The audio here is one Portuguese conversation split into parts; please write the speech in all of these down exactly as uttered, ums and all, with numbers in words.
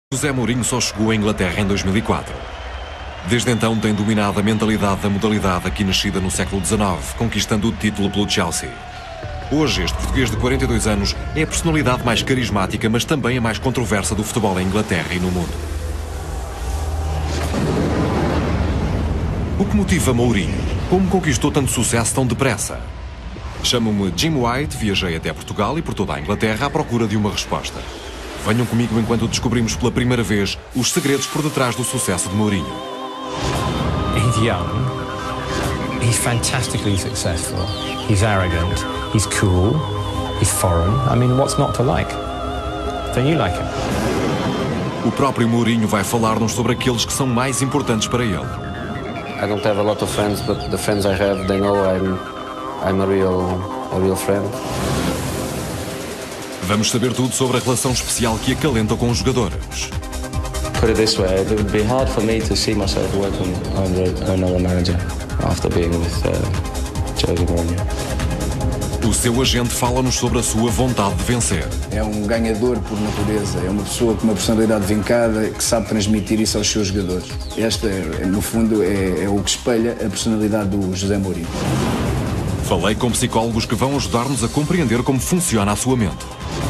José Mourinho só chegou à Inglaterra em dois mil e quatro. Desde então tem dominado a mentalidade da modalidade aqui nascida no século dezenove, conquistando o título pelo Chelsea. Hoje, este português de quarenta e dois anos é a personalidade mais carismática, mas também a mais controversa do futebol em Inglaterra e no mundo. O que motiva Mourinho? Como conquistou tanto sucesso tão depressa? Chamo-me Jim White, viajei até Portugal e por toda a Inglaterra à procura de uma resposta. Venham comigo enquanto descobrimos pela primeira vez os segredos por detrás do sucesso de Mourinho. He's young, he's fantastically successful, he's arrogant, he's cool, he's foreign. I mean, what's not to like? Don't you like him? O próprio Mourinho vai falar-nos sobre aqueles que são mais importantes para ele. I don't have a lot of friends, but the friends I have, they know I'm, I'm a real, a real friend. Vamos saber tudo sobre a relação especial que acalenta com os jogadores. Put it this way, it would be hard for me to see myself working under another manager after being with uh, Jose Mourinho. O seu agente fala-nos sobre a sua vontade de vencer. É um ganhador por natureza, é uma pessoa com uma personalidade vincada que sabe transmitir isso aos seus jogadores. Esta, no fundo, é, é o que espelha a personalidade do José Mourinho. Falei com psicólogos que vão ajudar-nos a compreender como funciona a sua mente.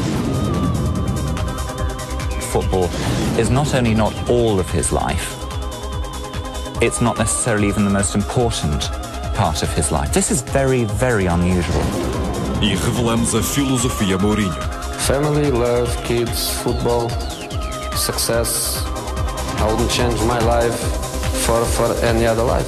Football is not only not all of his life, it's not necessarily even the most important part of his life. This is very, very unusual. E revelamos a filosofia Mourinho. Family, love, kids, football, success. I wouldn't change my life for, for any other life.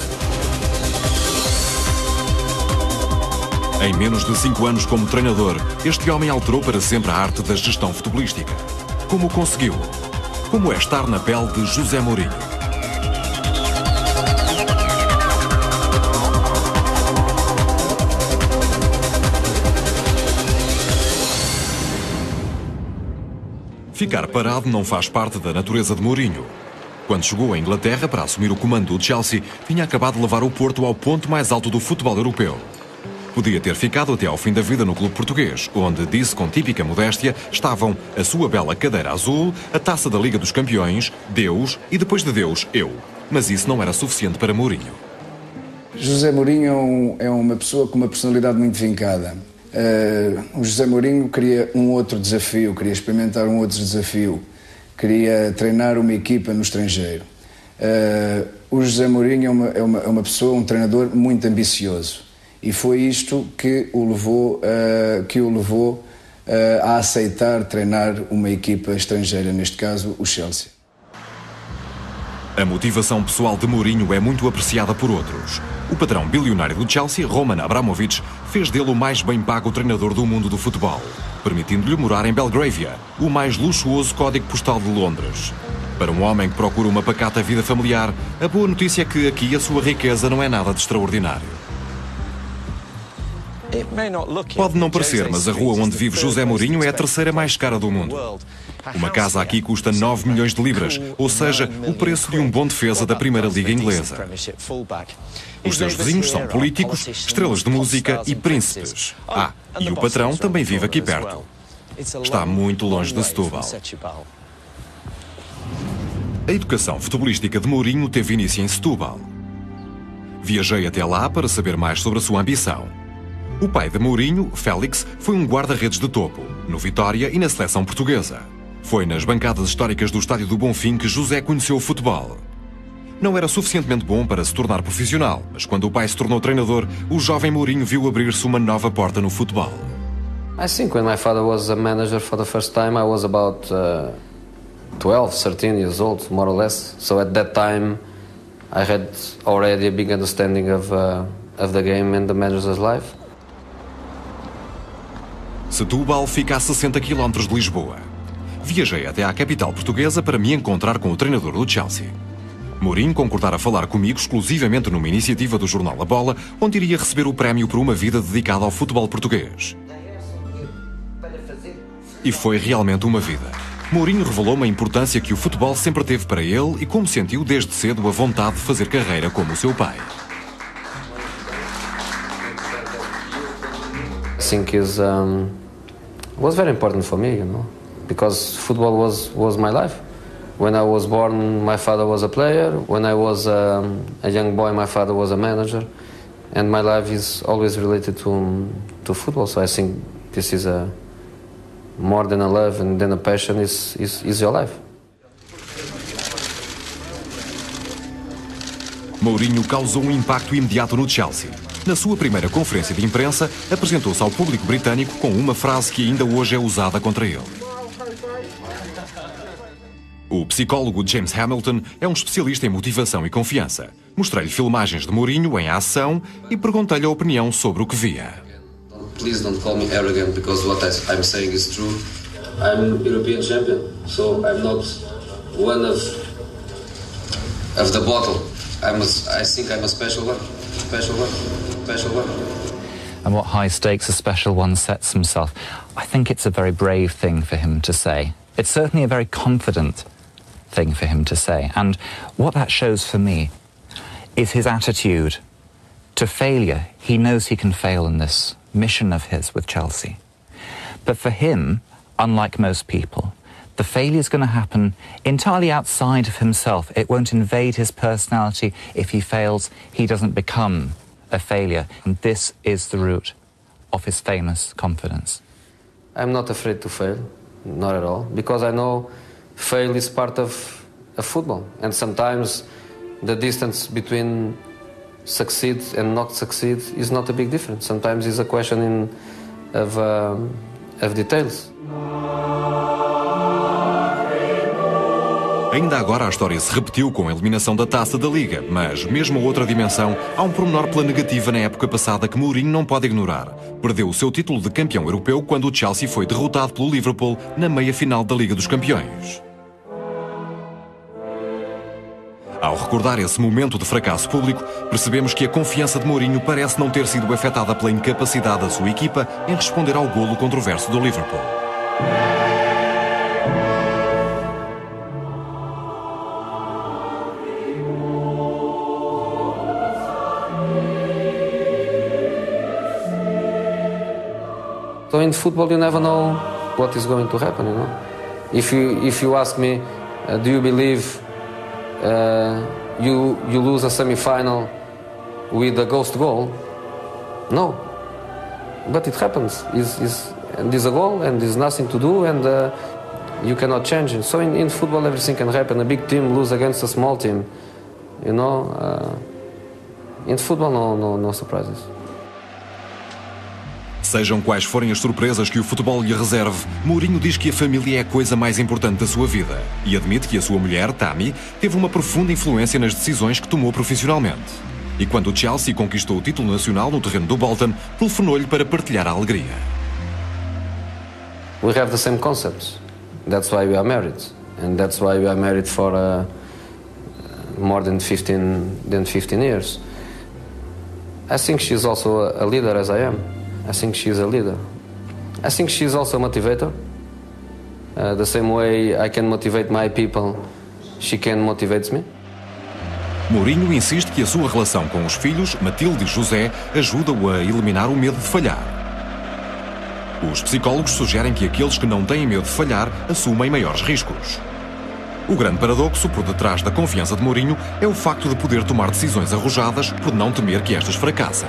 Em menos de cinco anos como treinador, este homem alterou para sempre a arte da gestão futebolística. Como conseguiu? Como é estar na pele de José Mourinho? Ficar parado não faz parte da natureza de Mourinho. Quando chegou à Inglaterra para assumir o comando do Chelsea, tinha acabado de levar o Porto ao ponto mais alto do futebol europeu. Podia ter ficado até ao fim da vida no clube português, onde, disse com típica modéstia, estavam a sua bela cadeira azul, a taça da Liga dos Campeões, Deus e, depois de Deus, eu. Mas isso não era suficiente para Mourinho. José Mourinho é, um, é uma pessoa com uma personalidade muito vincada. Uh, o José Mourinho queria um outro desafio, queria experimentar um outro desafio, queria treinar uma equipa no estrangeiro. Uh, o José Mourinho é uma, é, uma, é uma pessoa, um treinador muito ambicioso. E foi isto que o levou, uh, que o levou uh, a aceitar treinar uma equipa estrangeira, neste caso o Chelsea. A motivação pessoal de Mourinho é muito apreciada por outros. O patrão bilionário do Chelsea, Roman Abramovich, fez dele o mais bem pago treinador do mundo do futebol, permitindo-lhe morar em Belgravia, o mais luxuoso código postal de Londres. Para um homem que procura uma pacata vida familiar, a boa notícia é que aqui a sua riqueza não é nada de extraordinário. Pode não parecer, mas a rua onde vive José Mourinho é a terceira mais cara do mundo. Uma casa aqui custa nove milhões de libras, ou seja, o preço de um bom defesa da Primeira Liga Inglesa. Os seus vizinhos são políticos, estrelas de música e príncipes. Ah, e o patrão também vive aqui perto. Está muito longe de Setúbal. A educação futebolística de Mourinho teve início em Setúbal. Viajei até lá para saber mais sobre a sua ambição. O pai de Mourinho, Félix, foi um guarda-redes de topo, no Vitória e na seleção portuguesa. Foi nas bancadas históricas do Estádio do Bonfim que José conheceu o futebol. Não era suficientemente bom para se tornar profissional, mas quando o pai se tornou treinador, o jovem Mourinho viu abrir-se uma nova porta no futebol. I think when my father was a manager for the first time, I was about uh, twelve, thirteen years old, more or less. So at that time, I had already a big understanding of, uh, of the game and the manager's life. Setúbal fica a sessenta quilómetros de Lisboa. Viajei até à capital portuguesa para me encontrar com o treinador do Chelsea. Mourinho concordara falar comigo exclusivamente numa iniciativa do jornal A Bola, onde iria receber o prémio por uma vida dedicada ao futebol português. E foi realmente uma vida. Mourinho revelou-me a importância que o futebol sempre teve para ele e como sentiu desde cedo a vontade de fazer carreira como o seu pai. I think is um, was very important for me, you know, because football was was my life. When I was born, my father was a player. When I was um, a young boy, my father was a manager. And my life is always related to, to football. So I think this is a, more than a love and than a passion, is, is, is your life. Mourinho causou um impacto imediato no Chelsea. Na sua primeira conferência de imprensa, apresentou-se ao público britânico com uma frase que ainda hoje é usada contra ele. O psicólogo James Hamilton é um especialista em motivação e confiança. Mostrei-lhe filmagens de Mourinho em ação e perguntei-lhe a opinião sobre o que via. Please don't call me arrogant, because what I'm saying is true. I'm European champion, so I'm not one of of the bottle. I'm a, I think I'm a special one, special one, special one. And what high stakes a special one sets himself. I think it's a very brave thing for him to say. It's certainly a very confident thing for him to say. And what that shows for me is his attitude to failure. He knows he can fail in this mission of his with Chelsea. But for him, unlike most people, the failure is going to happen entirely outside of himself. It won't invade his personality. If he fails, he doesn't become a failure. And this is the root of his famous confidence. I'm not afraid to fail, not at all, because I know fail is part of, of football. And sometimes the distance between succeed and not succeed is not a big difference. Sometimes it's a question in, of, um, of details. Ainda agora a história se repetiu com a eliminação da Taça da Liga, mas mesmo a outra dimensão, há um pormenor pela negativa na época passada que Mourinho não pode ignorar. Perdeu o seu título de campeão europeu quando o Chelsea foi derrotado pelo Liverpool na meia-final da Liga dos Campeões. Ao recordar esse momento de fracasso público, percebemos que a confiança de Mourinho parece não ter sido afetada pela incapacidade da sua equipa em responder ao golo controverso do Liverpool. So in football, you never know what is going to happen, you know. If you if you ask me, uh, do you believe uh, you you lose a semi-final with a ghost goal? No, but it happens. Is is and there's a goal and there's nothing to do, and uh, you cannot change it. So in, in football, everything can happen. A big team lose against a small team, you know. Uh, in football, no no no surprises. Sejam quais forem as surpresas que o futebol lhe reserve, Mourinho diz que a família é a coisa mais importante da sua vida e admite que a sua mulher, Tammy, teve uma profunda influência nas decisões que tomou profissionalmente. E quando o Chelsea conquistou o título nacional no terreno do Bolton, telefonou-lhe para partilhar a alegria. We have the same concepts. That's why we are married, and that's why we are married for uh, more than fifteen than fifteen years. I think she's also a leader as I am. I think she's a leader. I think she's also a motivator. Uh, the same way I can motivate my people, she can motivate me. Mourinho insiste que a sua relação com os filhos, Matilde e José, ajuda-o a eliminar o medo de falhar. Os psicólogos sugerem que aqueles que não têm medo de falhar assumem maiores riscos. O grande paradoxo por detrás da confiança de Mourinho é o facto de poder tomar decisões arrojadas por não temer que estas fracassem.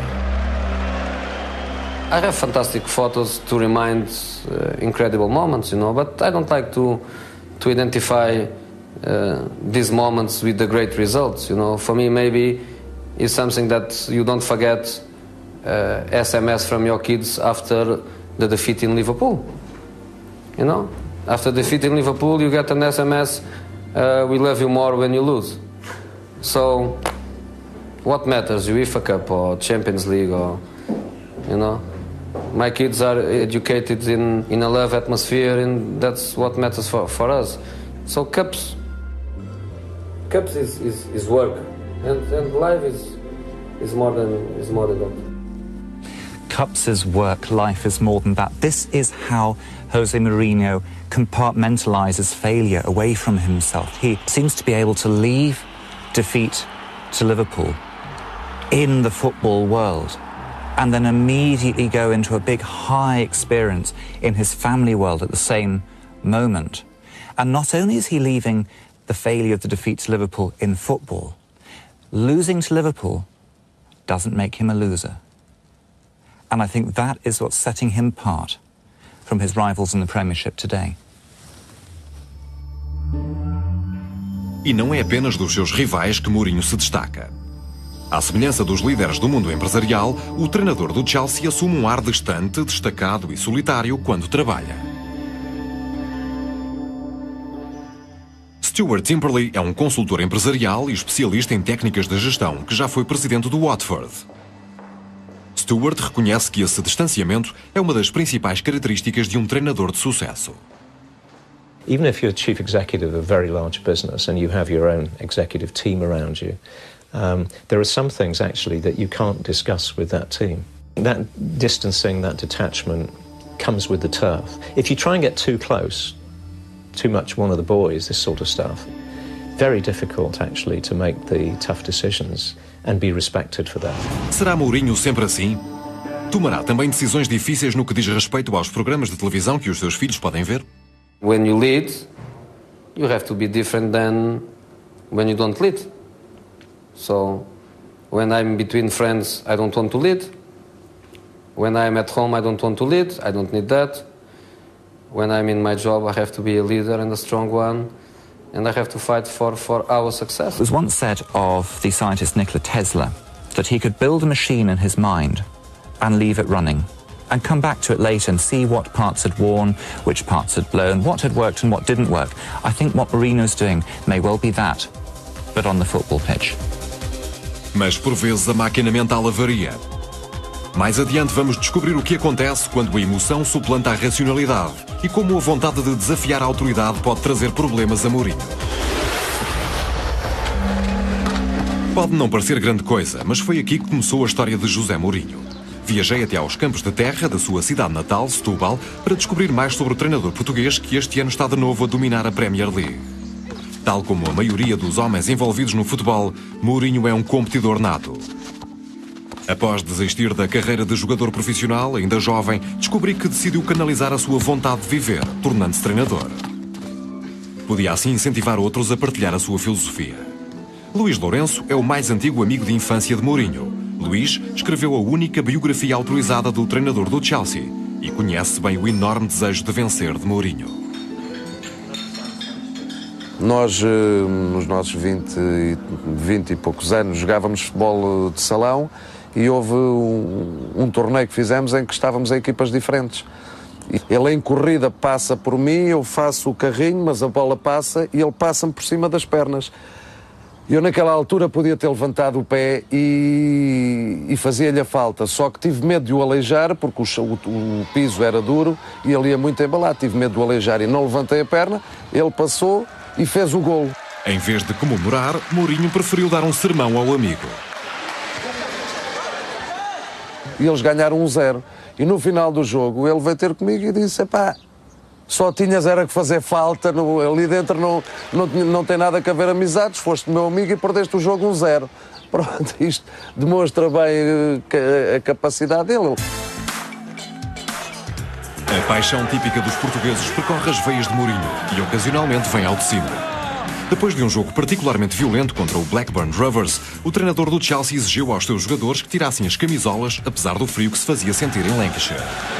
I have fantastic photos to remind uh, incredible moments, you know, but I don't like to to identify uh, these moments with the great results, you know. For me, maybe it's something that you don't forget uh, S M S from your kids after the defeat in Liverpool, you know. After defeat in Liverpool, you get an S M S, uh, we love you more when you lose. So, what matters, UEFA Cup or Champions League or, you know. My kids are educated in, in a love atmosphere, and that's what matters for, for us. So cups, cups is, is, is work, and, and life is, is, more than, is more than that. Cups is work, life is more than that. This is how Jose Mourinho compartmentalizes failure away from himself. He seems to be able to leave defeat to Liverpool in the football world and then immediately go into a big high experience in his family world at the same moment. And not only is he leaving the failure of the defeat to Liverpool in football. Losing to Liverpool doesn't make him a loser. And I think that is what's setting him apart from his rivals in the Premiership today. E não é apenas dos seus rivais que Mourinho se destaca. À semelhança dos líderes do mundo empresarial, o treinador do Chelsea assume um ar distante, destacado e solitário quando trabalha. Stuart Timperley é um consultor empresarial e especialista em técnicas de gestão que já foi presidente do Watford. Stuart reconhece que esse distanciamento é uma das principais características de um treinador de sucesso. Even if you're chief executive of a very large business and you have your own executive team around you, um, there are some things actually that you can't discuss with that team. That distancing, that detachment comes with the turf. If you try and get too close, too much one of the boys, this sort of stuff, very difficult actually to make the tough decisions and be respected for that. Será Mourinho sempre assim? Tomará também decisões difíceis no que diz respeito aos programas de televisão que os seus filhos podem ver? When you lead, you have to be different than when you don't lead. So, when I'm between friends, I don't want to lead. When I'm at home, I don't want to lead. I don't need that. When I'm in my job, I have to be a leader and a strong one. And I have to fight for, for our success. It was once said of the scientist Nikola Tesla that he could build a machine in his mind and leave it running, and come back to it later and see what parts had worn, which parts had blown, what had worked and what didn't work. I think what Mourinho's doing may well be that, but on the football pitch. Mas por vezes a máquina mental avaria. Mais adiante vamos descobrir o que acontece quando a emoção suplanta a racionalidade e como a vontade de desafiar a autoridade pode trazer problemas a Mourinho. Pode não parecer grande coisa, mas foi aqui que começou a história de José Mourinho. Viajei até aos campos de terra da sua cidade natal, Setúbal, para descobrir mais sobre o treinador português que este ano está de novo a dominar a Premier League. Tal como a maioria dos homens envolvidos no futebol, Mourinho é um competidor nato. Após desistir da carreira de jogador profissional, ainda jovem, descobri que decidiu canalizar a sua vontade de viver, tornando-se treinador. Podia assim incentivar outros a partilhar a sua filosofia. Luís Lourenço é o mais antigo amigo de infância de Mourinho. Luís escreveu a única biografia autorizada do treinador do Chelsea e conhece bem o enorme desejo de vencer de Mourinho. Nós, nos nossos vinte, vinte e poucos anos, jogávamos futebol de salão e houve um, um torneio que fizemos em que estávamos em equipas diferentes. Ele em corrida passa por mim, eu faço o carrinho, mas a bola passa e ele passa-me por cima das pernas. Eu naquela altura podia ter levantado o pé e, e fazia-lhe a falta, só que tive medo de o aleijar, porque o, o, o piso era duro e ele ia muito embalado, tive medo de o aleijar e não levantei a perna, ele passou e fez o golo. Em vez de comemorar, Mourinho preferiu dar um sermão ao amigo. E eles ganharam um zero. E no final do jogo ele veio ter comigo e disse, epá, só tinhas era que fazer falta, no, ali dentro não, não, não tem nada a ver amizades, foste meu amigo e perdeste o jogo um zero. Pronto, isto demonstra bem a, a capacidade dele. A paixão típica dos portugueses percorre as veias de Mourinho e ocasionalmente vem ao de cima. Depois de um jogo particularmente violento contra o Blackburn Rovers, o treinador do Chelsea exigiu aos seus jogadores que tirassem as camisolas, apesar do frio que se fazia sentir em Lancashire.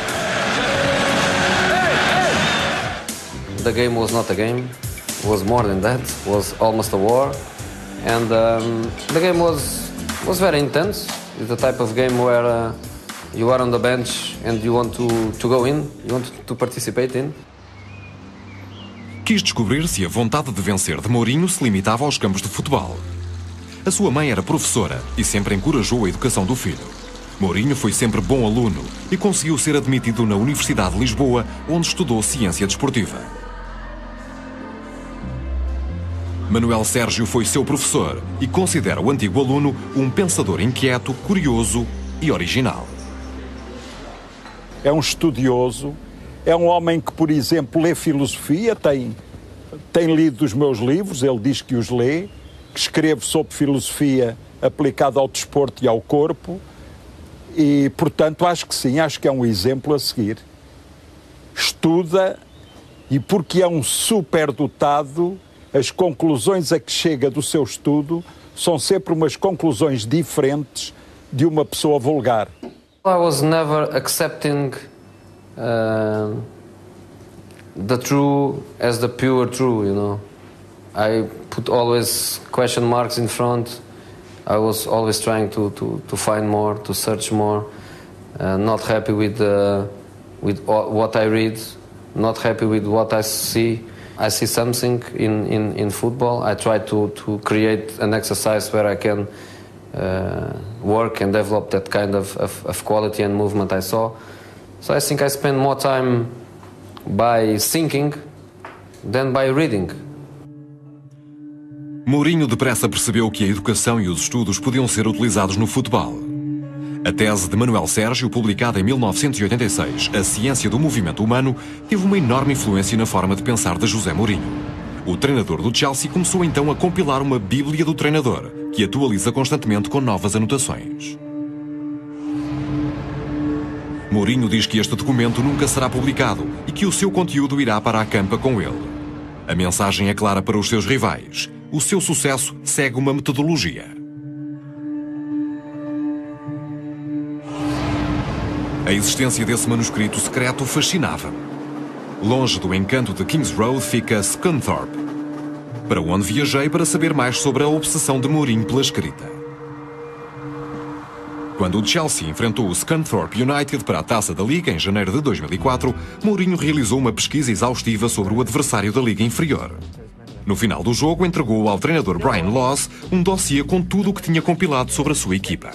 The game was not a game, it was more than that, it was almost a war. And um, the game was, was very intense. It's the type of game where uh, you are on the bench and you want to, to go in, you want to participate in. Quis descobrir se a vontade de vencer de Mourinho se limitava aos campos de futebol. A sua mãe era professora e sempre encorajou a educação do filho. Mourinho foi sempre bom aluno e conseguiu ser admitido na Universidade de Lisboa, onde estudou ciência desportiva. Manuel Sérgio foi seu professor e considera o antigo aluno um pensador inquieto, curioso e original. É um estudioso, é um homem que, por exemplo, lê filosofia, tem, tem lido os meus livros, ele diz que os lê, que escrevo sobre filosofia aplicada ao desporto e ao corpo e, portanto, acho que sim, acho que é um exemplo a seguir. Estuda e, porque é um superdotado, as conclusões a que chega do seu estudo são sempre umas conclusões diferentes de uma pessoa vulgar. I was never accepting uh, the true as the pure true, you know. I put always question marks in front. I was always trying to, to, to find more, to search more. Uh, not happy with, uh, with what I read, not happy with what I see. I see something in, in, in football. I try to, to create an exercise where I can uh, work and develop that kind of, of, of quality and movement I saw. So I think I spend more time by thinking than by reading. Mourinho depressa percebeu que a educação e os estudos podiam ser utilizados no futebol. A tese de Manuel Sérgio, publicada em mil novecentos e oitenta e seis, A Ciência do Movimento Humano, teve uma enorme influência na forma de pensar de José Mourinho. O treinador do Chelsea começou então a compilar uma Bíblia do treinador, que atualiza constantemente com novas anotações. Mourinho diz que este documento nunca será publicado e que o seu conteúdo irá para a campa com ele. A mensagem é clara para os seus rivais. O seu sucesso segue uma metodologia. A existência desse manuscrito secreto fascinava-me. Longe do encanto de Kings Road fica Scunthorpe, para onde viajei para saber mais sobre a obsessão de Mourinho pela escrita. Quando o Chelsea enfrentou o Scunthorpe United para a Taça da Liga em janeiro de dois mil e quatro, Mourinho realizou uma pesquisa exaustiva sobre o adversário da Liga Inferior. No final do jogo, entregou ao treinador Brian Laws um dossiê com tudo o que tinha compilado sobre a sua equipa.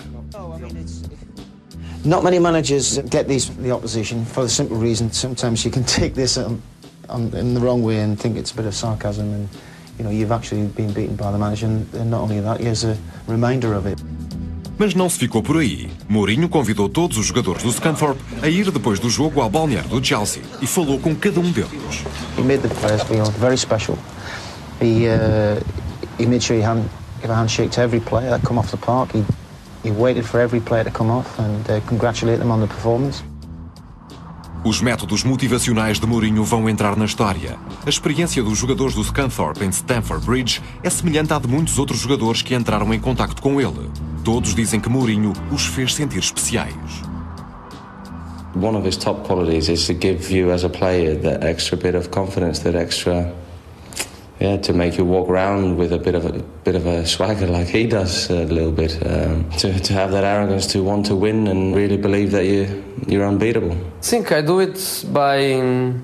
Not many managers get these the opposition for the simple reason sometimes you can take this um, um, in the wrong way and think it's a bit of sarcasm, and you know you've actually been beaten by the manager, and not only that, here's a reminder of it. Mas não se ficou por aí. Mourinho convidou todos os jogadores do Scunthorpe a ir depois do jogo ao balneário do Chelsea e falou com cada um deles. He made the players feel very special. He uh, he made sure he hand, gave a handshake to every player that come off the park. He He waited for every player to come off and uh, congratulate them on the performance. Os métodos motivacionais de Mourinho vão entrar na história. A experiência dos jogadores do Scunthorpe em Stamford Bridge é semelhante à de muitos outros jogadores que entraram em contacto com ele. Todos dizem que Mourinho os fez sentir especiais. One of his top qualities is to give you as a player that extra bit of confidence, that extra Yeah, to make you walk around with a bit of a bit of a swagger like he does a little bit. Um, to to have that arrogance to want to win and really believe that you you're unbeatable. I think I do it by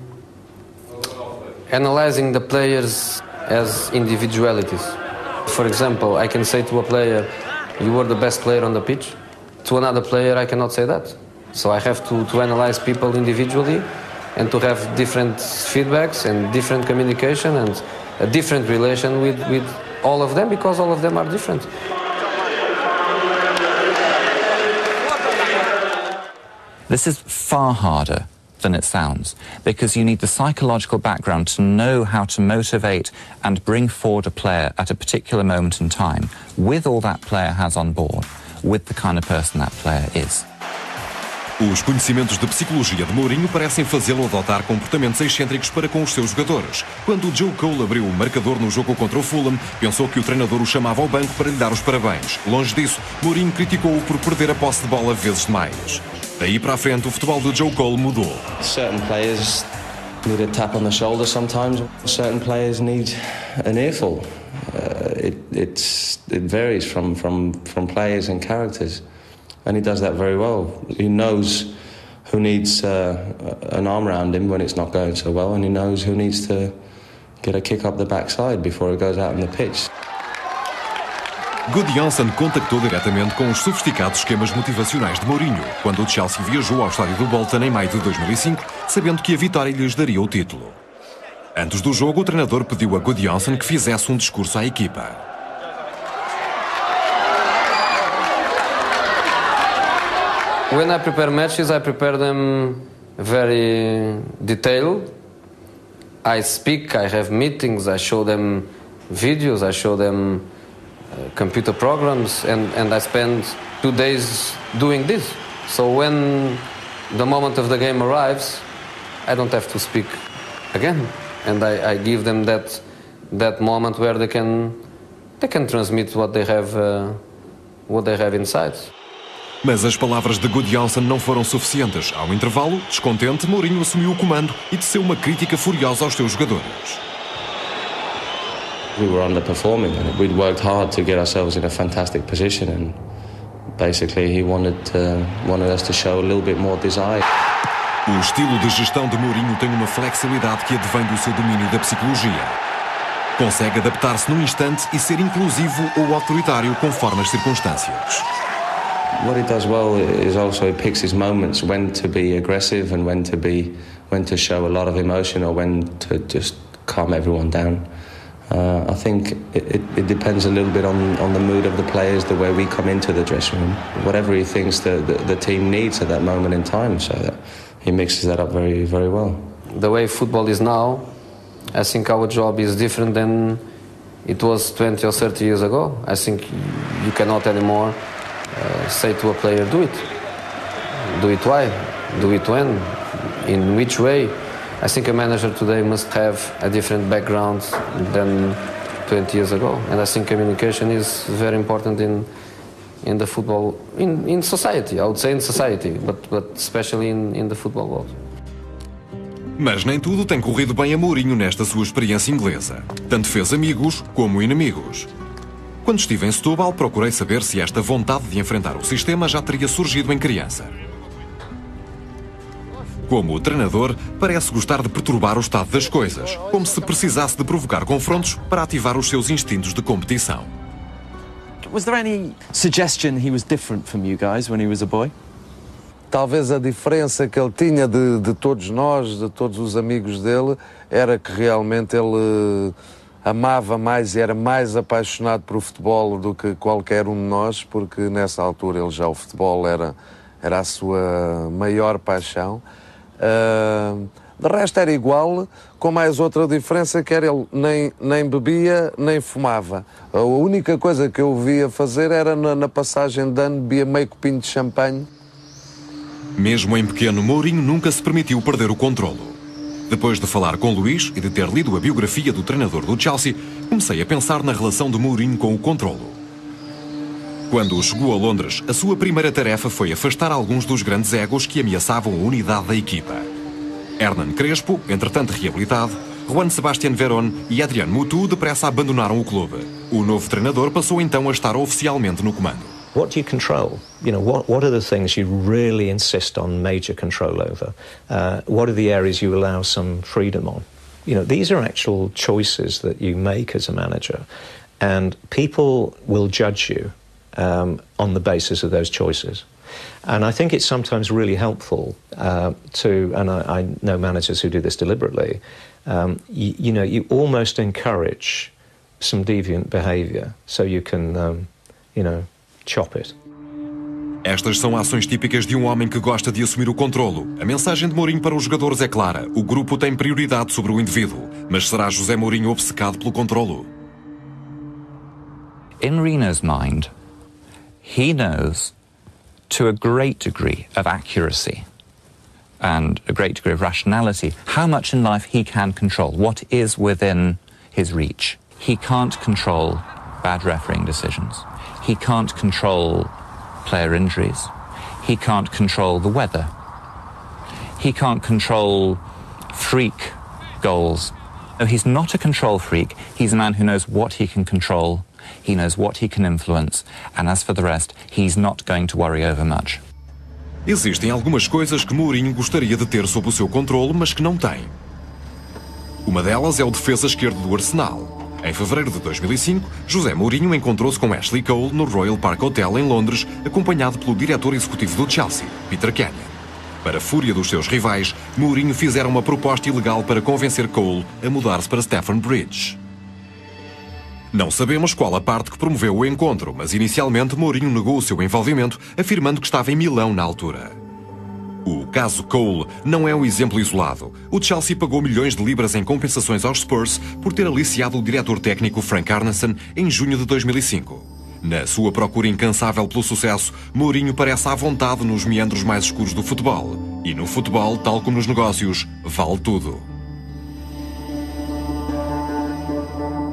analyzing the players as individualities. For example, I can say to a player, "You were the best player on the pitch." To another player, I cannot say that. So I have to to analyze people individually, and to have different feedbacks and different communication and a different relation with, with all of them, because all of them are different. This is far harder than it sounds, because you need the psychological background to know how to motivate and bring forward a player at a particular moment in time, with all that player has on board, with the kind of person that player is. Os conhecimentos de psicologia de Mourinho parecem fazê-lo adotar comportamentos excêntricos para com os seus jogadores. Quando Joe Cole abriu o marcador no jogo contra o Fulham, pensou que o treinador o chamava ao banco para lhe dar os parabéns. Longe disso, Mourinho criticou-o por perder a posse de bola vezes demais. Daí para a frente, o futebol de Joe Cole mudou. Certain players need a tap on the shoulder sometimes. Certain players need an earful. Uh, it, it's, it varies from, from, from players and characters. And he does that very well. He knows who needs uh, an arm around him when it's not going so well, and he knows who needs to get a kick up the backside before he goes out on the pitch. Gudjohnsen contactou diretamente com os sofisticados esquemas motivacionais de Mourinho, quando o Chelsea viajou ao estádio do Bolton em maio de dois mil e cinco, sabendo que a vitória lhes daria o título. Antes do jogo, o treinador pediu a Gudjohnsen que fizesse um discurso à equipa. When I prepare matches, I prepare them very detailed. I speak, I have meetings, I show them videos, I show them uh, computer programs, and, and I spend two days doing this. So when the moment of the game arrives, I don't have to speak again. And I, I give them that, that moment where they can they can transmit what they have uh, what they have inside. Mas as palavras de Gudjohnsen não foram suficientes. Ao intervalo, descontente, Mourinho assumiu o comando e teceu uma crítica furiosa aos seus jogadores. We were underperforming and we'd worked hard to get ourselves in a fantastic position, and basically he wanted uh, wanted us to show a little bit more desire. O estilo de gestão de Mourinho tem uma flexibilidade que advém do seu domínio da psicologia. Consegue adaptar-se num instante e ser inclusivo ou autoritário conforme as circunstâncias. What he does well is also he picks his moments when to be aggressive and when to be when to show a lot of emotion or when to just calm everyone down. Uh, I think it, it, it depends a little bit on, on the mood of the players, the way we come into the dressing room, whatever he thinks the, the, the team needs at that moment in time, so that he mixes that up very, very well. The way football is now, I think our job is different than it was twenty or thirty years ago. I think you cannot anymore uh, say to a player, do it. Do it why? Do it when? In which way? I think a manager today must have a different background than twenty years ago, and I think communication is very important in in the football, in, in society. I would say in society, but but especially in, in the football world. Mas nem tudo tem corrido bem a Mourinho nesta sua experiência inglesa. Tanto fez amigos como inimigos. Quando estive em Setúbal, procurei saber se esta vontade de enfrentar o sistema já teria surgido em criança. Como o treinador, parece gostar de perturbar o estado das coisas, como se precisasse de provocar confrontos para ativar os seus instintos de competição. Was there any suggestion he was different from you guys when he was a boy? Talvez a diferença que ele tinha de, de todos nós, de todos os amigos dele, era que realmente ele amava mais e era mais apaixonado por futebol do que qualquer um de nós, porque nessa altura ele já o futebol era, era a sua maior paixão. Uh, de resto era igual, com mais outra diferença, que era ele nem, nem bebia nem fumava. A única coisa que eu o via fazer era na, na passagem de ano, bebia meio copinho de champanhe. Mesmo em pequeno, Mourinho nunca se permitiu perder o controlo. Depois de falar com Luís e de ter lido a biografia do treinador do Chelsea, comecei a pensar na relação de Mourinho com o controlo. Quando chegou a Londres, a sua primeira tarefa foi afastar alguns dos grandes egos que ameaçavam a unidade da equipa. Hernan Crespo, entretanto reabilitado, Juan Sebastián Verón e Adrián Mutu depressa abandonaram o clube. O novo treinador passou então a estar oficialmente no comando. What do you control? You know, what, what are the things you really insist on major control over? Uh, what are the areas you allow some freedom on? You know, these are actual choices that you make as a manager, and people will judge you um, on the basis of those choices. And I think it's sometimes really helpful uh, to, and I, I know managers who do this deliberately, um, you, you know, you almost encourage some deviant behaviour so you can, um, you know, chop it. Estas são ações típicas de um homem que gosta de assumir o controlo. A mensagem de Mourinho para os jogadores é clara. O grupo tem prioridade sobre o indivíduo. Mas será José Mourinho obcecado pelo controlo? In Rino's mind, he knows to a great degree of accuracy and a great degree of rationality how much in life he can control, what is within his reach. He can't control bad refereeing decisions. He can't control player injuries. He can't control the weather. He can't control freak goals. No, he's not a control freak. He's a man who knows what he can control. He knows what he can influence. And as for the rest, he's not going to worry over much. Existem algumas coisas que Mourinho gostaria de ter sob o seu controle, mas que não tem. Uma delas é o defesa esquerdo do Arsenal. Em fevereiro de dois mil e cinco, José Mourinho encontrou-se com Ashley Cole no Royal Park Hotel em Londres, acompanhado pelo diretor executivo do Chelsea, Peter Kenyon. Para a fúria dos seus rivais, Mourinho fizera uma proposta ilegal para convencer Cole a mudar-se para Stamford Bridge. Não sabemos qual a parte que promoveu o encontro, mas inicialmente Mourinho negou o seu envolvimento, afirmando que estava em Milão na altura. O caso Cole não é um exemplo isolado. O Chelsea pagou milhões de libras em compensações aos Spurs por ter aliciado o diretor técnico Frank Arneson em junho de dois mil e cinco. Na sua procura incansável pelo sucesso, Mourinho parece à vontade nos meandros mais escuros do futebol. E no futebol, tal como nos negócios, vale tudo.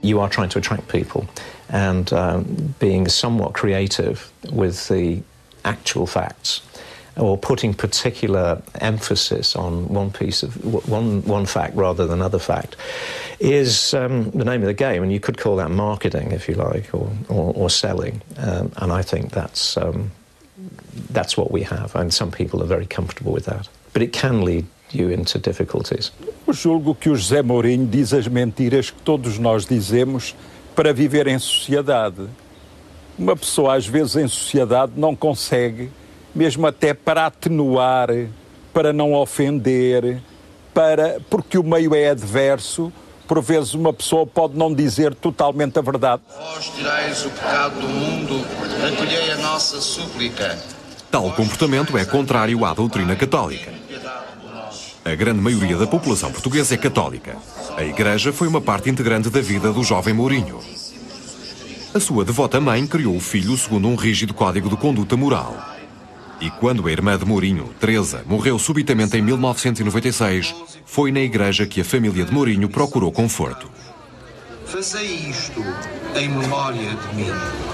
you are trying to attract people, and um, being somewhat creative with the actual facts, or putting particular emphasis on one piece of one one fact rather than another fact, is um, the name of the game. And you could call that marketing, if you like, or or, or selling. Um, and I think that's um, that's what we have. And some people are very comfortable with that. But it can lead you into difficulties. Eu julgo que o José Mourinho diz as mentiras que todos nós dizemos para viver em sociedade. Uma pessoa, às vezes, em sociedade não consegue, mesmo até para atenuar, para não ofender, para, porque o meio é adverso, por vezes uma pessoa pode não dizer totalmente a verdade. Vós tirais o pecado do mundo, acolhei a nossa súplica. Tal comportamento é contrário à doutrina católica. A grande maioria da população portuguesa é católica. A Igreja foi uma parte integrante da vida do jovem Mourinho. A sua devota mãe criou o filho segundo um rígido código de conduta moral. E quando a irmã de Mourinho, Teresa, morreu subitamente em mil novecentos e noventa e seis, foi na Igreja que a família de Mourinho procurou conforto. Fazei isto em memória de mim.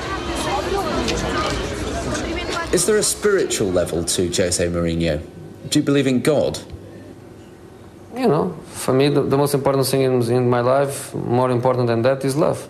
Is there a spiritual level to Jose Mourinho? Do you believe in God? You know, for me, the, the most important thing in, in my life, more important than that, is love.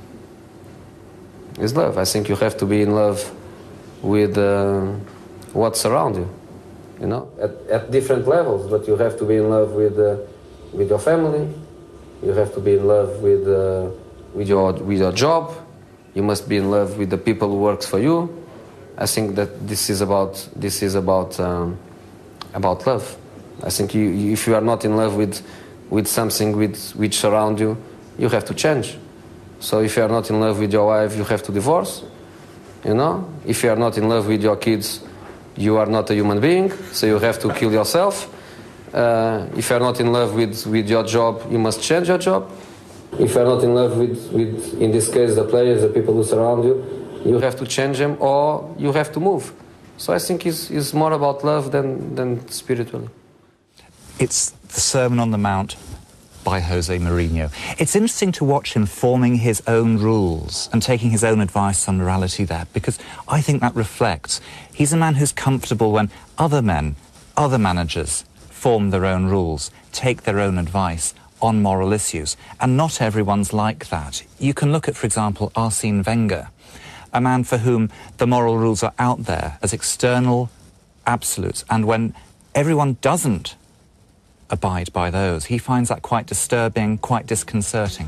Is love. I think you have to be in love with uh, what's around you, you know, at, at different levels. But you have to be in love with uh, with your family. You have to be in love with uh, with your with your job. You must be in love with the people who works for you. I think that this is about this is about um, about love. I think you, you, if you are not in love with with something with, which surround you, you have to change. So if you are not in love with your wife, you have to divorce. You know, if you are not in love with your kids, you are not a human being. So you have to kill yourself. Uh, if you are not in love with, with your job, you must change your job. If you are not in love with, with, in this case, the players, the people who surround you, you have to change them or you have to move. So I think it's, it's more about love than, than spiritually. It's the Sermon on the Mount by Jose Mourinho. It's interesting to watch him forming his own rules and taking his own advice on morality there, because I think that reflects he's a man who's comfortable when other men, other managers, form their own rules, take their own advice on moral issues. And not everyone's like that. You can look at, for example, Arsene Wenger, a man for whom the moral rules are out there as external absolutes, and when everyone doesn't abide by those, he finds that quite disturbing, quite disconcerting.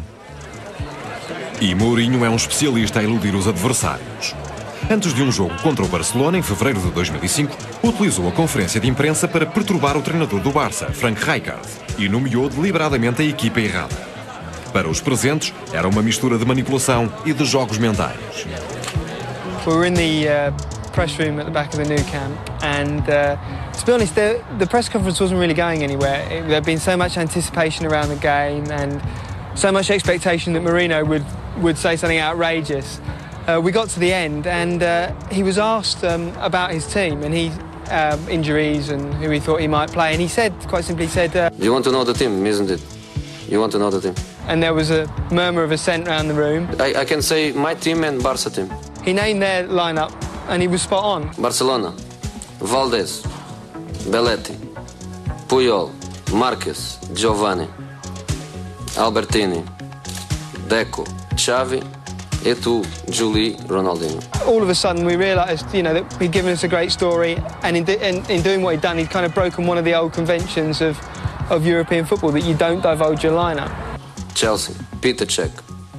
E Mourinho é um especialista a iludir os adversários. Antes de um jogo contra o Barcelona, em fevereiro de dois mil e cinco, utilizou a conferência de imprensa para perturbar o treinador do Barça, Frank Rijkaard, e nomeou deliberadamente a equipa errada. Para os presentes, era uma mistura de manipulação e de jogos mentais. We were in the uh, press room at the back of the Nou Camp, and uh, to be honest, the, the press conference wasn't really going anywhere. It, there'd been so much anticipation around the game and so much expectation that Mourinho would, would say something outrageous. Uh, we got to the end, and uh, he was asked um, about his team and he uh, injuries and who he thought he might play, and he said, quite simply said... Uh, you want to know the team, isn't it? You want to know the team. And there was a murmur of assent around the room. I, I can say my team and Barca team. He named their lineup and he was spot on. Barcelona, Valdés, Belletti, Puyol, Marquez, Giovanni, Albertini, Deco, Xavi, Eto'o, Juli, Ronaldinho. All of a sudden we realised, you know, that he'd given us a great story, and in, in, in doing what he'd done, he'd kind of broken one of the old conventions of, of European football, that you don't divulge your lineup. Chelsea, Peter Cech,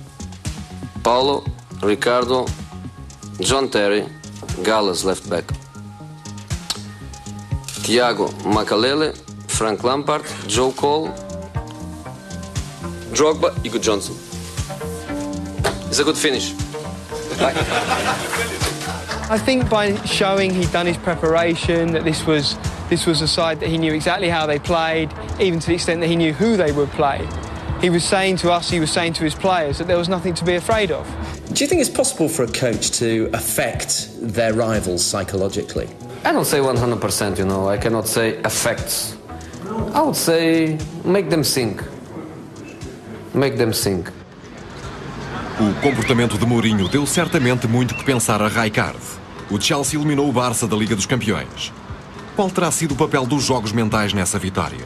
Paulo, Ricardo, John Terry, Gallas left back, Thiago Makalele, Frank Lampard, Joe Cole, Drogba, Igor Johnson. It's a good finish. I think by showing he'd done his preparation, that this was this was a side that he knew exactly how they played, even to the extent that he knew who they would play. He was saying to us, he was saying to his players, that there was nothing to be afraid of. Do you think it's possible for a coach to affect their rivals psychologically? I don't say one hundred percent, you know. I cannot say affects. I would say make them think. Make them think. O comportamento de Mourinho deu certamente muito que pensar a Rijkaard. O Chelsea eliminou o Barça da Liga dos Campeões. Qual terá sido o papel dos jogos mentais nessa vitória?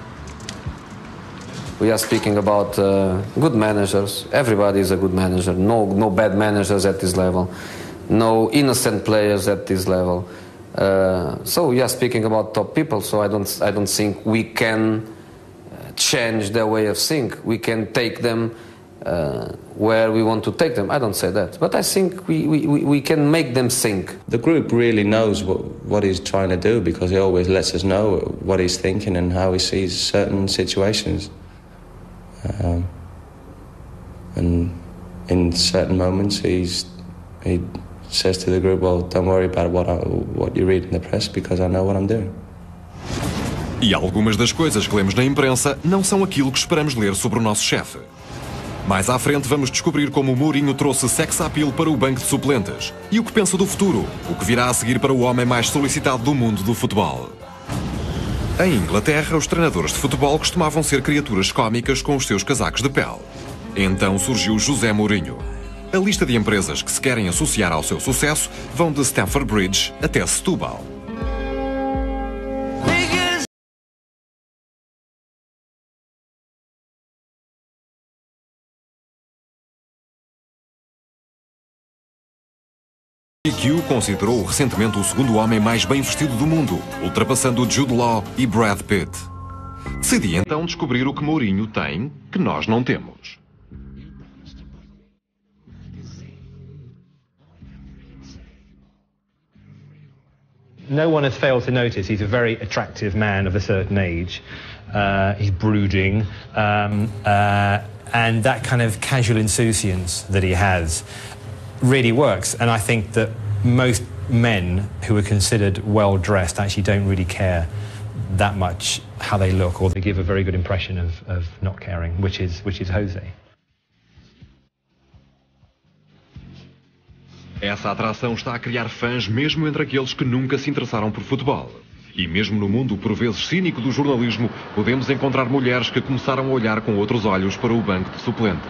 We are speaking about uh, good managers. Everybody is a good manager. No, no bad managers at this level. No innocent players at this level. Uh, so we are speaking about top people. So I don't, I don't think we can change their way of think. We can take them uh, where we want to take them. I don't say that, but I think we, we, we can make them think. The group really knows what, what he's trying to do because he always lets us know what he's thinking and how he sees certain situations. Um, and in certain moments he's, he says to the group, well, don't worry about what, I, what you read in the press because I know what I'm doing. E algumas das coisas que lemos na imprensa não são aquilo que esperamos ler sobre o nosso chefe. Mais à frente vamos descobrir como o Mourinho trouxe sex appeal para o banco de suplentes e o que pensa do futuro, o que virá a seguir para o homem mais solicitado do mundo do futebol. Em Inglaterra, os treinadores de futebol costumavam ser criaturas cómicas com os seus casacos de pele. Então surgiu José Mourinho. A lista de empresas que se querem associar ao seu sucesso vão de Stamford Bridge até Setúbal. G Q considerou recentemente o segundo homem mais bem vestido do mundo, ultrapassando Jude Law e Brad Pitt. Decidi então descobrir o que Mourinho tem que nós não temos. No one has failed to notice he's a very attractive man of a certain age. Uh, he's brooding, um, uh, and that kind of casual insouciance that he has really works. And I think that most men who are considered well-dressed actually don't really care that much how they look, or they give a very good impression of, of not caring, which is, which is Jose. Essa atração está a criar fãs mesmo entre aqueles que nunca se interessaram por futebol. E mesmo no mundo por vezes cínico do jornalismo, podemos encontrar mulheres que começaram a olhar com outros olhos para o banco de suplentes.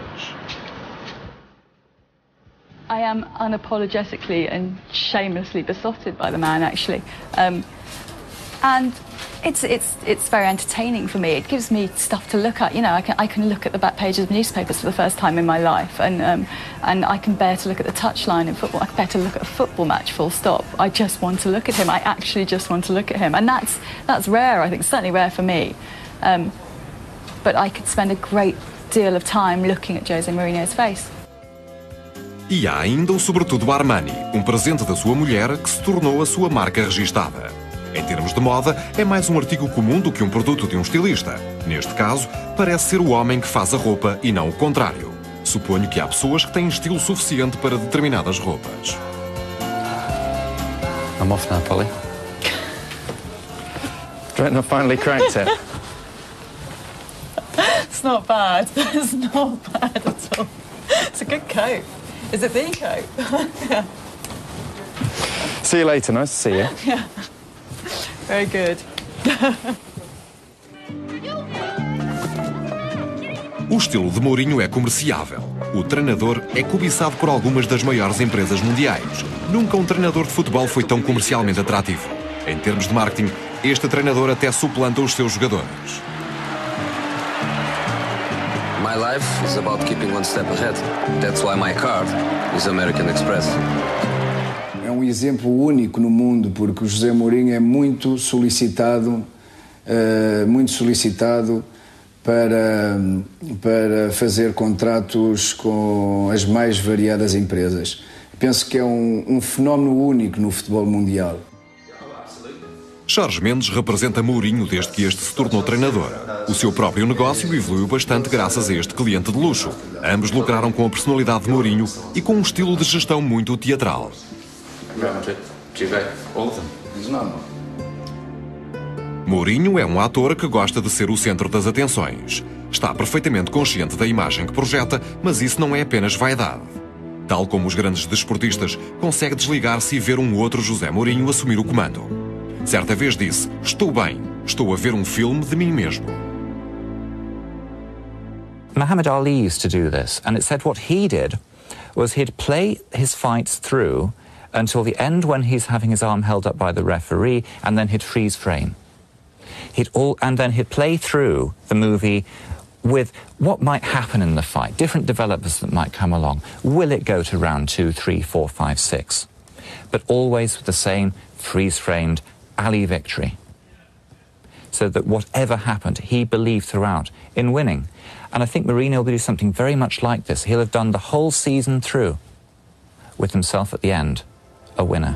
I am unapologetically and shamelessly besotted by the man, actually. Um, and it's, it's, it's very entertaining for me. It gives me stuff to look at. You know, I can, I can look at the back pages of newspapers for the first time in my life, and, um, and I can bear to look at the touchline in football. I can bear to look at a football match, full stop. I just want to look at him. I actually just want to look at him. And that's, that's rare, I think, certainly rare for me. Um, but I could spend a great deal of time looking at Jose Mourinho's face. E há ainda o sobretudo Armani, um presente da sua mulher que se tornou a sua marca registada. Em termos de moda, é mais um artigo comum do que um produto de um estilista. Neste caso, parece ser o homem que faz a roupa e não o contrário. Suponho que há pessoas que têm estilo suficiente para determinadas roupas. I'm off now, Polly. Dretner finally cracked it. It's not bad. It's not bad at all. It's a good coat. Is it the coat? Yeah. See you later. Nice to see you. Yeah. Very good. O estilo de Mourinho é comerciável. O treinador é cobiçado por algumas das maiores empresas mundiais. Nunca um treinador de futebol foi tão comercialmente atrativo. Em termos de marketing, este treinador até suplanta os seus jogadores. My life is about keeping one step ahead. That's why my card is American Express. É um exemplo único no mundo, porque o José Mourinho é muito solicitado, uh, muito solicitado para, para fazer contratos com as mais variadas empresas. Penso que é um, um fenómeno único no futebol mundial. Jorge Mendes representa Mourinho desde que este se tornou treinador. O seu próprio negócio evoluiu bastante graças a este cliente de luxo. Ambos lucraram com a personalidade de Mourinho e com um estilo de gestão muito teatral. Mourinho é um ator que gosta de ser o centro das atenções. Está perfeitamente consciente da imagem que projeta, mas isso não é apenas vaidade. Tal como os grandes desportistas, consegue desligar-se e ver um outro José Mourinho assumir o comando. Certa vez disse: estou bem, estou a ver um filme de mim mesmo. Muhammad Ali used to do this, and it said what he did was he'd play his fights through until the end when he's having his arm held up by the referee, and then he'd freeze frame. He'd all, and then he'd play through the movie with what might happen in the fight, different developments that might come along. Will it go to round two, three, four, five, six? But always with the same freeze-framed Ali victory. So that whatever happened, he believed throughout in winning. And I think Mourinho will do something very much like this. He'll have done the whole season through with himself at the end, a winner.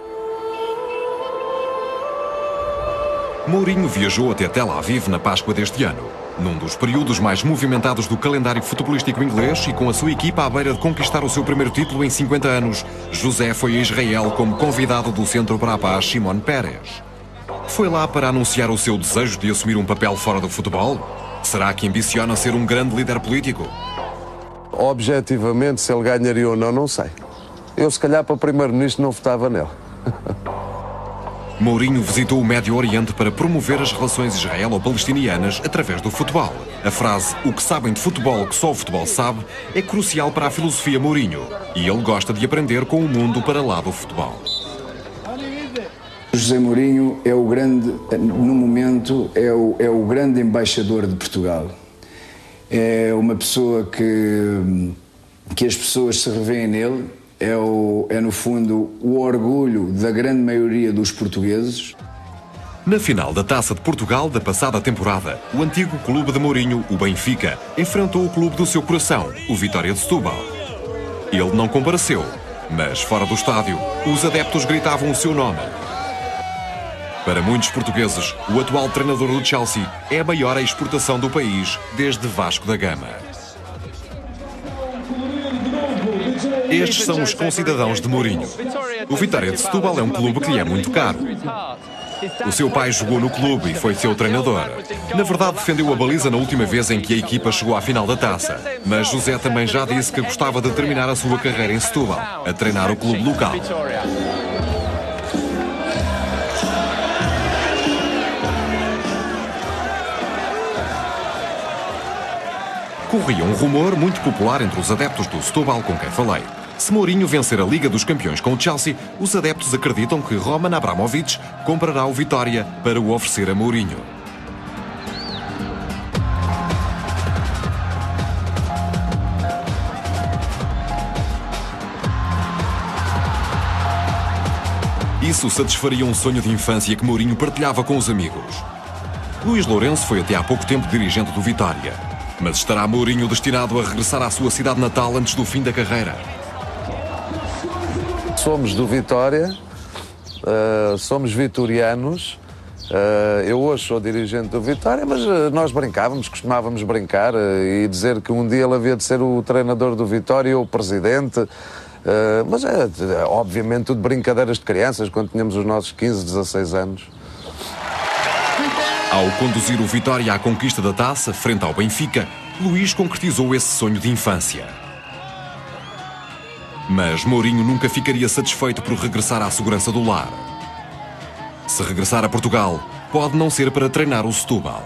Mourinho viajou até Tel Aviv na Páscoa deste ano, num dos períodos mais movimentados do calendário futebolístico inglês, e com a sua equipa à beira de conquistar o seu primeiro título em cinquenta anos, José foi a Israel como convidado do Centro para a Paz Shimon Peres. Foi lá para anunciar o seu desejo de assumir um papel fora do futebol? Será que ambiciona ser um grande líder político? Objetivamente, se ele ganharia ou não, não sei. Eu, se calhar, para primeiro-ministro não votava nele. Mourinho visitou o Médio Oriente para promover as relações israelo-palestinianas através do futebol. A frase "o que sabem de futebol que só o futebol sabe" é crucial para a filosofia Mourinho, e ele gosta de aprender com o mundo para lá do futebol. José Mourinho é o grande, no momento, é o, é o grande embaixador de Portugal. É uma pessoa que, que as pessoas se revêem nele, é, o, é no fundo o orgulho da grande maioria dos portugueses. Na final da Taça de Portugal da passada temporada, o antigo clube de Mourinho, o Benfica, enfrentou o clube do seu coração, o Vitória de Setúbal. Ele não compareceu, mas fora do estádio, os adeptos gritavam o seu nome. Para muitos portugueses, o atual treinador do Chelsea é a maior exportação do país desde Vasco da Gama. Estes são os concidadãos de Mourinho. O Vitória de Setúbal é um clube que lhe é muito caro. O seu pai jogou no clube e foi seu treinador. Na verdade, defendeu a baliza na última vez em que a equipa chegou à final da taça. Mas José também já disse que gostava de terminar a sua carreira em Setúbal, a treinar o clube local. Corria um rumor muito popular entre os adeptos do Setúbal com quem falei. Se Mourinho vencer a Liga dos Campeões com o Chelsea, os adeptos acreditam que Roman Abramovich comprará o Vitória para o oferecer a Mourinho. Isso satisfaria um sonho de infância que Mourinho partilhava com os amigos. Luís Lourenço foi até há pouco tempo dirigente do Vitória. Mas estará Mourinho destinado a regressar à sua cidade natal antes do fim da carreira? Somos do Vitória, uh, somos vitorianos. Uh, eu hoje sou dirigente do Vitória, mas uh, nós brincávamos, costumávamos brincar uh, e dizer que um dia ele havia de ser o treinador do Vitória ou o presidente. Uh, mas é, é obviamente tudo brincadeiras de crianças, quando tínhamos os nossos quinze, dezasseis anos. Ao conduzir o Vitória à conquista da taça, frente ao Benfica, Luís concretizou esse sonho de infância. Mas Mourinho nunca ficaria satisfeito por regressar à segurança do lar. Se regressar a Portugal, pode não ser para treinar o Setúbal.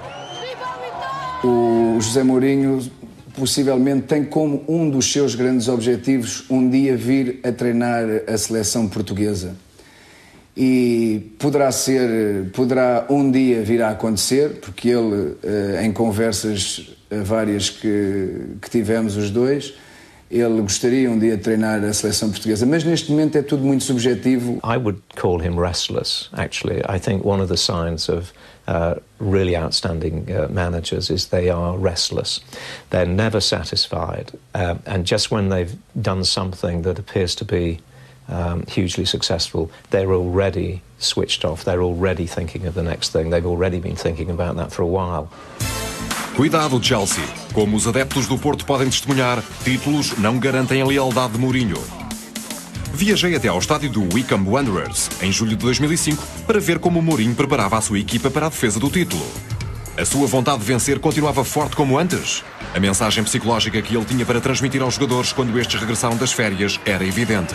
O José Mourinho possivelmente tem como um dos seus grandes objetivos um dia vir a treinar a seleção portuguesa. E poderá ser, poderá um dia vir a acontecer, porque ele, em conversas várias que, que tivemos os dois, ele gostaria um dia de treinar a seleção portuguesa, mas neste momento é tudo muito subjetivo. I would call him restless, actually. I think one of the signs of uh, really outstanding uh, managers is they are restless. They're never satisfied, uh, and just when they've done something that appears to be Um, hugely successful, they're already switched off, they're already thinking of the next thing, they've already been thinking about that for a while. Cuidado, Chelsea. Como os adeptos do Porto podem testemunhar, títulos não garantem a lealdade de Mourinho. Viajei até ao estádio do Wycombe Wanderers, em julho de dois mil e cinco, para ver como Mourinho preparava a sua equipa para a defesa do título. A sua vontade de vencer continuava forte como antes? A mensagem psicológica que ele tinha para transmitir aos jogadores quando estes regressaram das férias era evidente.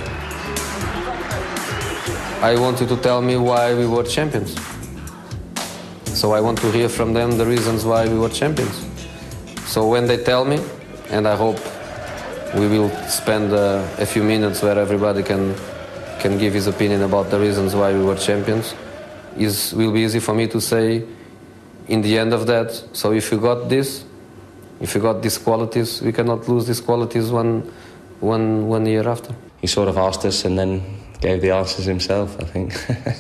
I want you to tell me why we were champions. So I want to hear from them the reasons why we were champions. So when they tell me, and I hope we will spend uh, a few minutes where everybody can can give his opinion about the reasons why we were champions. It will be easy for me to say in the end of that, so if you got this, if you got these qualities, we cannot lose these qualities one, one, one year after. He sort of asked us and then gave the answers himself, I think.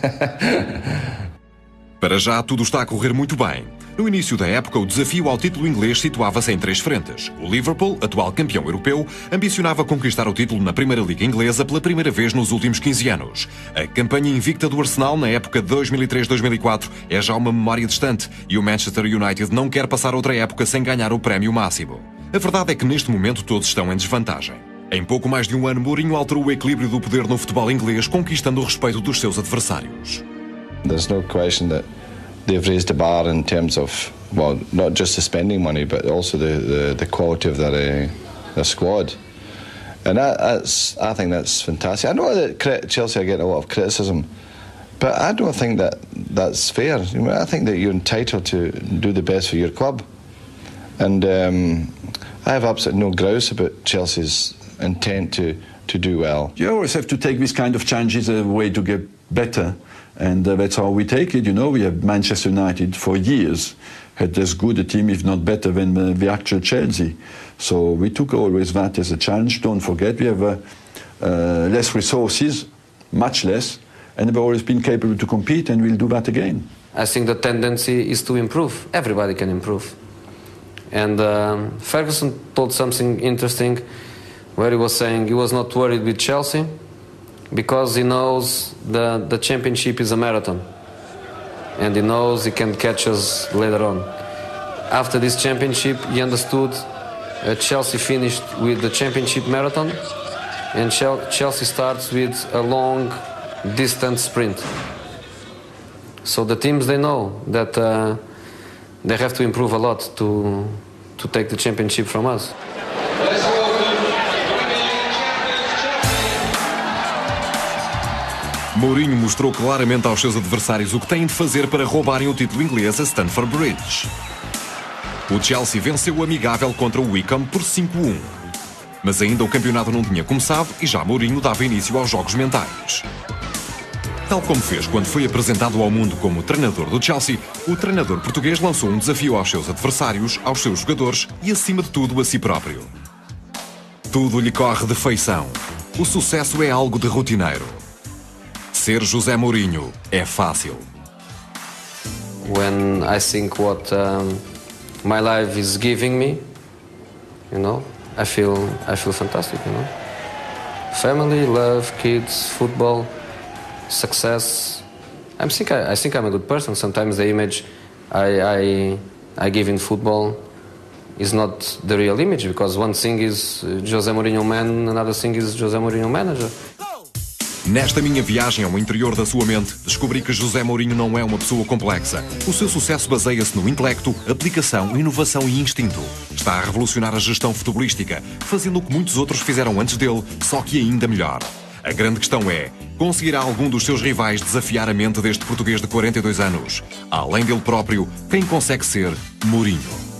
Para já, tudo está a correr muito bem. No início da época, o desafio ao título inglês situava-se em três frentes. O Liverpool, atual campeão europeu, ambicionava conquistar o título na Primeira Liga Inglesa pela primeira vez nos últimos quinze anos. A campanha invicta do Arsenal na época de dois mil e três a dois mil e quatro é já uma memória distante e o Manchester United não quer passar outra época sem ganhar o prémio máximo. A verdade é que neste momento todos estão em desvantagem. Em pouco mais de um ano, Mourinho alterou o equilíbrio do poder no futebol inglês, conquistando o respeito dos seus adversários. There's no question that they've raised the bar in terms of, well, not just the spending money, but also the, the, the quality of their, uh, their squad. And that, that's, I think that's fantastic. I know that Chelsea are getting a lot of criticism, but I don't think that that's fair. I think that you're entitled to do the best for your club. And um, I have absolutely no grouse about Chelsea's intent to, to do well. You always have to take this kind of changes as a way to get better. And uh, that's how we take it. You know, we have Manchester United for years had as good a team, if not better, than uh, the actual Chelsea. So we took always that as a challenge. Don't forget, we have uh, uh, less resources, much less, and we've always been capable to compete, and we'll do that again. I think the tendency is to improve. Everybody can improve. And um, Ferguson told something interesting where he was saying he was not worried with Chelsea because he knows the, the championship is a marathon and he knows he can catch us later on. After this championship, he understood uh, Chelsea finished with the championship marathon and Chelsea starts with a long distance sprint. So the teams, they know that uh, they have to improve a lot to, to take the championship from us. Mourinho mostrou claramente aos seus adversários o que têm de fazer para roubarem o título inglês a Stamford Bridge. O Chelsea venceu o amigável contra o Wycombe por cinco a um. Mas ainda o campeonato não tinha começado e já Mourinho dava início aos jogos mentais. Tal como fez quando foi apresentado ao mundo como treinador do Chelsea, o treinador português lançou um desafio aos seus adversários, aos seus jogadores e, acima de tudo, a si próprio. Tudo lhe corre de feição. O sucesso é algo de rotineiro. Ser José Mourinho é fácil. When I think what um, my life is giving me, you know, I feel I feel fantastic, you know. Family, love, kids, football, success. I think I, I think I'm a good person. Sometimes the image I, I I give in football is not the real image because one thing is José Mourinho man, another thing is José Mourinho manager. Nesta minha viagem ao interior da sua mente, descobri que José Mourinho não é uma pessoa complexa. O seu sucesso baseia-se no intelecto, aplicação, inovação e instinto. Está a revolucionar a gestão futebolística, fazendo o que muitos outros fizeram antes dele, só que ainda melhor. A grande questão é, conseguirá algum dos seus rivais desafiar a mente deste português de quarenta e dois anos? Além dele próprio, quem consegue ser Mourinho?